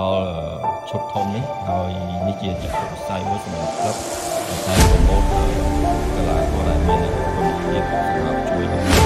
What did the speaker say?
ដល់ឈុតធំនេះហើយនេះជាចក្ខុវិស័យមួយសម្រាប់ក្លឹបតែប្រមូលកីឡាករដែលមានគុណភាពសម្រាប់ជួយដល់